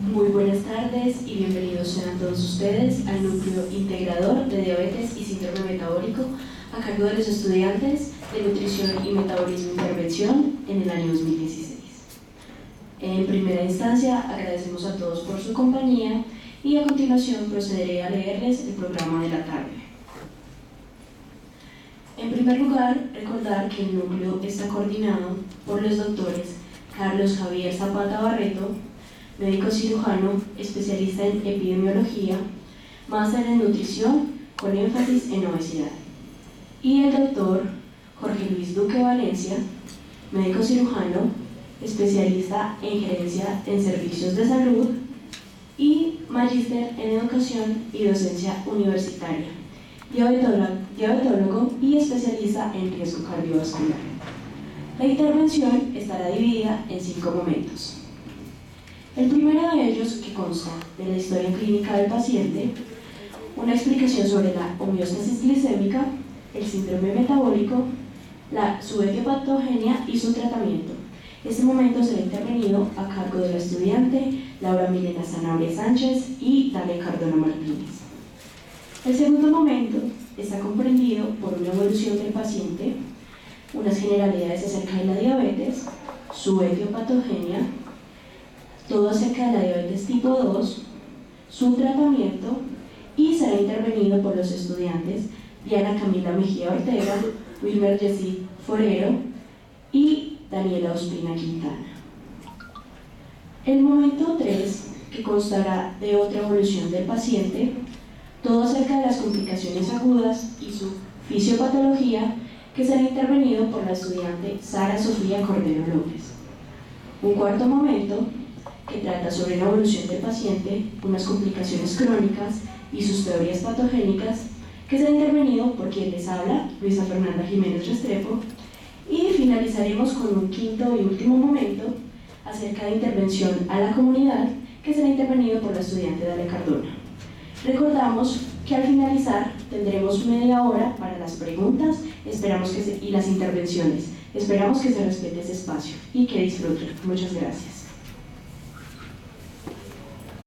Muy buenas tardes y bienvenidos sean todos ustedes al núcleo integrador de diabetes y síndrome metabólico a cargo de los estudiantes de nutrición y metabolismo intervención en el año 2016. En primera instancia agradecemos a todos por su compañía y a continuación procederé a leerles el programa de la tarde. En primer lugar, recordar que el núcleo está coordinado por los doctores Carlos Javier Zapata Barreto, médico cirujano, especialista en epidemiología, máster en nutrición con énfasis en obesidad, y el doctor Jorge Luis Duque Valencia, médico cirujano, especialista en gerencia en servicios de salud y magíster en educación y docencia universitaria, diabetólogo y especialista en riesgo cardiovascular. La intervención estará dividida en 5 momentos. El primero de ellos, que consta de la historia clínica del paciente, una explicación sobre la homeostasis glicémica, el síndrome metabólico, su etiopatogenia y su tratamiento. Este momento será intervenido a cargo de la estudiante Laura Milena Sanabria Sánchez y Dalia Cardona Martínez. El segundo momento está comprendido por una evolución del paciente, unas generalidades acerca de la diabetes, su etiopatogenia, todo acerca de la diabetes tipo 2, su tratamiento, y será intervenido por los estudiantes Diana Camila Mejía Ortega, Wilmer Yesid Forero y Daniela Ospina Quintana. El momento 3, que constará de otra evolución del paciente, todo acerca de las complicaciones agudas y su fisiopatología, que será intervenido por la estudiante Sara Sofía Cordero López. Un cuarto momento, que trata sobre la evolución del paciente, unas complicaciones crónicas y sus teorías patogénicas, que será intervenido por quien les habla, Luisa Fernanda Jiménez Restrepo, y finalizaremos con un quinto y último momento acerca de intervención a la comunidad, que será intervenido por la estudiante Dalia Cardona. Recordamos que al finalizar tendremos media hora para las preguntas y las intervenciones. Esperamos que se respete ese espacio y que disfruten. Muchas gracias.